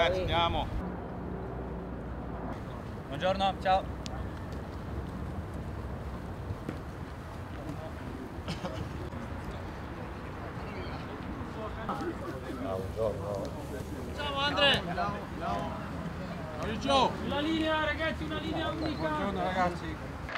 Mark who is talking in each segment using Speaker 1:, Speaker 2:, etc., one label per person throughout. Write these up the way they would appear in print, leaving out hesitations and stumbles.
Speaker 1: ragazzi, andiamo.
Speaker 2: Buongiorno, ciao.
Speaker 3: Ciao Andre!
Speaker 1: Ciao!
Speaker 3: Una linea ragazzi, una linea unica!
Speaker 1: Buongiorno ragazzi!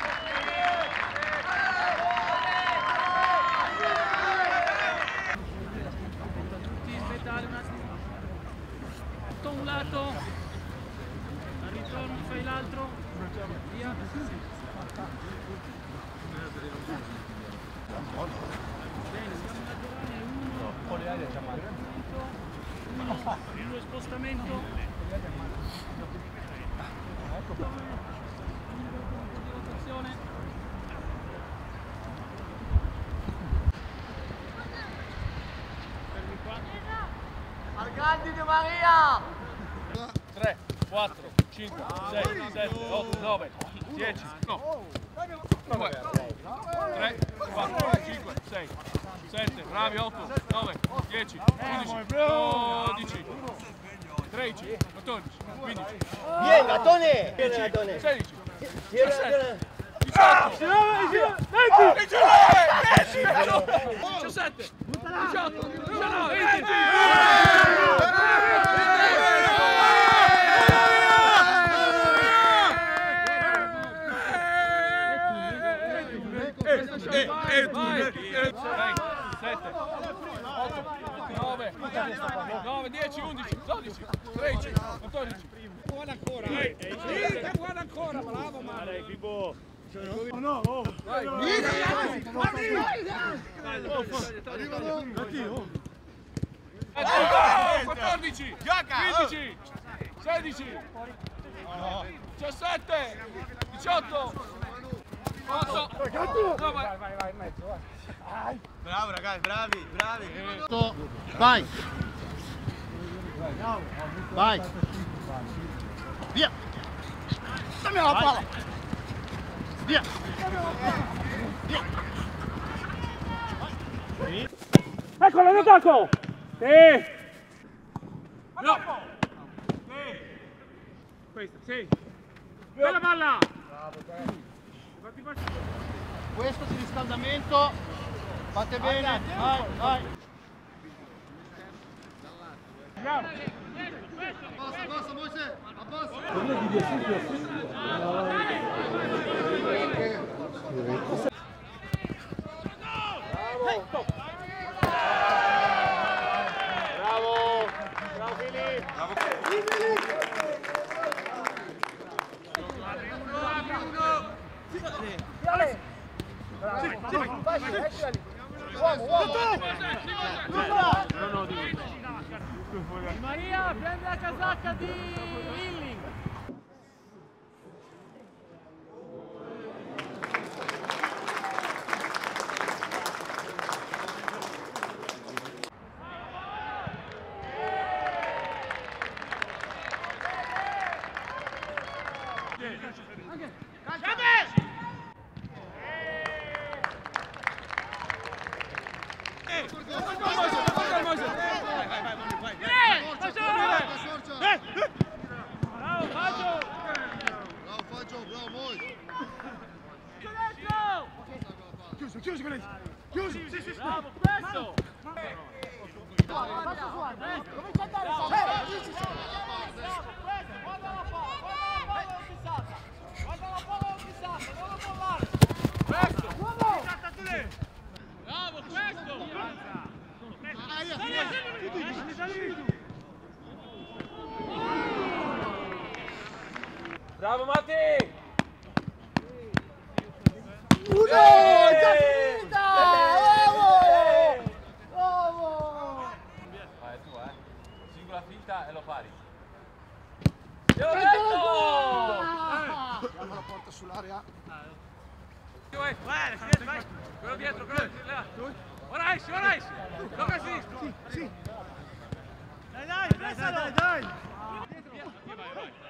Speaker 3: Tutti aspettare un attimo. Tutto un lato, al ritorno fai l'altro, via. Bene, siamo laterali, uno spostamento. Rotazione. Fermi qua.
Speaker 4: Al grandi di Maria!
Speaker 1: 3, 4, 5, 6, 7, 8, 9, 10, no. 2, 3, 4, 5, 6, 7, bravi, 8, 9, 10, 11, 12, 13, 14, 15.
Speaker 4: Vieni, Gatone! Vieni, Gatone!
Speaker 1: 16,
Speaker 4: Vieni,
Speaker 1: 17, 18, 17, 18, 19, 20. Vai, 7, 8, 9, 9, 10, 11, 12, 13, 14.
Speaker 5: Buona ancora! Buona ancora! Bravo Mare! Vivo!
Speaker 1: No, oh! Vai!
Speaker 5: Arrivano!
Speaker 1: 14, 15, 16, 17, 18, 8, no, vai, mezzo, vai.
Speaker 4: Bravo ragazzi, bravi, bravi!
Speaker 5: Vai! Vai! Via! Dammi la palla! Via! Via!
Speaker 3: Eccolo, l'attacco! Sì!
Speaker 1: No!
Speaker 3: Questa, sì! Bella palla!
Speaker 5: Questo di riscaldamento, fate bene, vai, vai! Abbassa, Moise, abbassa! Bravo! Bravo Fili!
Speaker 3: Maria, prendi la casacca di Hilling!
Speaker 5: Chiuso con lei! Chiuso! Sì, sì,
Speaker 3: Bravo, presto!
Speaker 4: Comincia a andare! Guarda la palla fissata! Guarda la palla fissata, non lo mollare!
Speaker 3: Presto!
Speaker 4: Bravo, questo!
Speaker 1: Bravo Matti!
Speaker 4: Già finita! Bravo! Bravo!
Speaker 1: Vai, tu, singola finta e lo pari.
Speaker 5: Chiama la porta sull'area.
Speaker 1: Vai, vai! Quello dietro, là! Ora esci! Dove esci?
Speaker 5: Sì!
Speaker 3: Dai, pressalo!
Speaker 5: Dai!
Speaker 1: Vai!